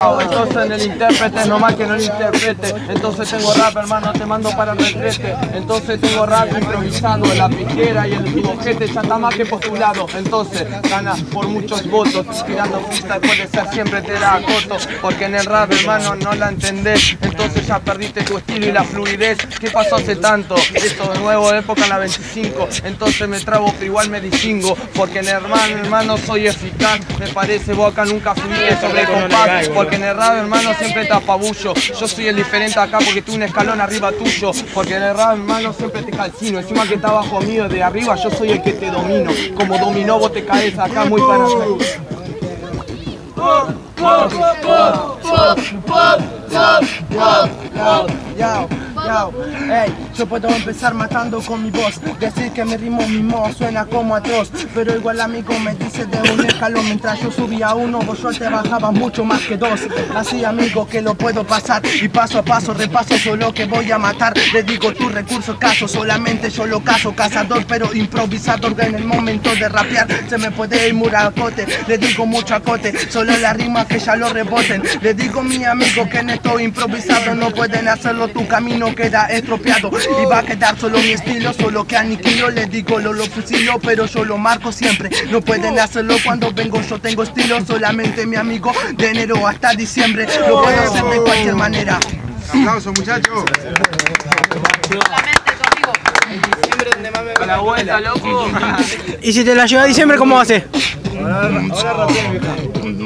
Entonces en el intérprete, nomás que no el interprete. Entonces tengo rap, hermano, te mando para el retrete. Entonces tengo rap improvisado, la piquera y el ojete ya está más que postulado. Entonces ganas por muchos votos, tirando pista puede ser siempre te da corto. Porque en el rap, hermano, no la entendés. Entonces ya perdiste tu estilo y la fluidez. ¿Qué pasó hace tanto? Esto de nuevo, época en la 25. Entonces me trabo, pero igual me distingo. Porque en el hermano, soy eficaz. Me parece vos acá nunca fluiste sobre compás. Porque en el rap, hermano, siempre te apabullo. Yo soy el diferente acá porque tú un escalón arriba tuyo. Porque en el rap, hermano, siempre te calcino. Encima que está abajo mío, de arriba yo soy el que te domino. Como dominó vos te caes acá muy para atrás. Yo puedo empezar matando con mi voz, decir que mi ritmo mismo suena como atroz, pero igual amigo me dice de un escalón, mientras yo subía uno, vos yo te bajaba mucho más que dos. Así amigo que lo puedo pasar y paso a paso repaso solo que voy a matar. Le digo tu recurso escaso, solamente yo lo caso, cazador pero improvisador. En el momento de rapear se me puede ir muracote, le digo mucho acote, solo la rima que ya lo reboten. Le digo mi amigo que en esto improvisado no pueden hacerlo, tu camino queda estropeado y va a quedar solo mi estilo, solo que aniquilo. Le digo lo fusilo, pero yo lo marco siempre. No pueden hacerlo cuando vengo, yo tengo estilo. Solamente mi amigo, de enero hasta diciembre lo puedo hacer de cualquier manera. Aplausos muchachos. A la vuelta, loco. Y si te la lleva a diciembre, ¿cómo haces? Ahora rapea, vieja.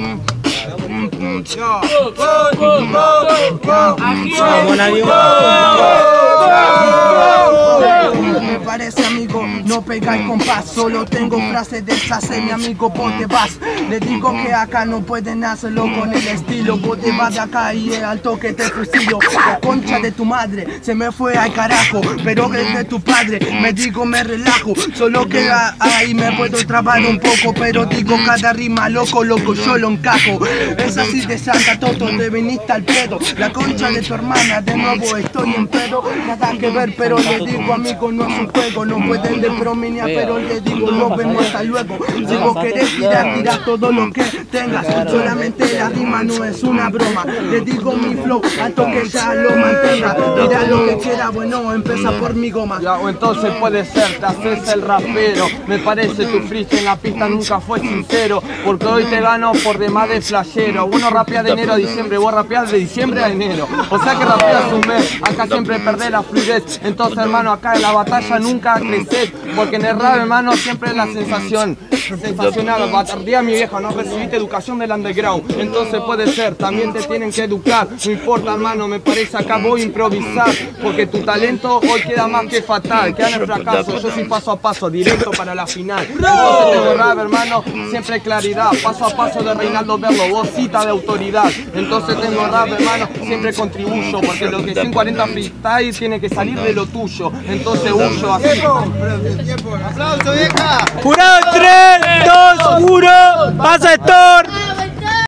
Me parece amigo, no pegáis compás, solo tengo frases de esas, mi amigo, vos te vas. Le digo que acá no pueden hacerlo con el estilo, vos te vas de acá y es al toque te fusillo. La concha de tu madre se me fue al carajo, pero es de tu padre, me digo me relajo. Solo que ahí me puedo trabar un poco, pero digo cada rima loco, yo lo encajo. Es así de Santa Toto, te viniste al pedo. La concha de tu hermana, de nuevo estoy en pedo. Nada que ver, pero le digo amigo, no es un juego. No pueden de prominia, pero le digo nos vemos hasta luego. Si vos querés tirar, tira todo lo que tengas. Solamente la rima no es una broma. Le digo mi flow, alto que ya lo mantenga. Tira lo que quiera, bueno, empieza por mi goma. Ya, o entonces puede ser, te haces el rapero. Me parece tu freestyle en la pista nunca fue sincero, porque hoy te gano por demás de flashero. Uno rapea de enero a diciembre, vos rapeás de diciembre a enero. O sea que rapeas un mes, acá siempre perdés la fluidez. Entonces hermano, acá en la batalla nunca creces, porque en el rap hermano siempre es la sensación. Sensacional, batardía mi vieja, no recibiste educación del underground. Entonces puede ser, también te tienen que educar. No importa hermano, me parece acá voy a improvisar, porque tu talento hoy queda más que fatal, queda en el fracaso. Yo soy paso a paso, directo para la final. Entonces tengo rap hermano, siempre claridad, paso a paso de Reinaldo Verlo, voz cita de autoridad. Entonces tengo rap hermano, siempre contribuyo, porque lo que 140 freestyle tiene que salir de lo tuyo. Entonces huyo así. ¡Aplausos, vieja! ¡Jurado 3, 2, 1! ¡Pasa Thor!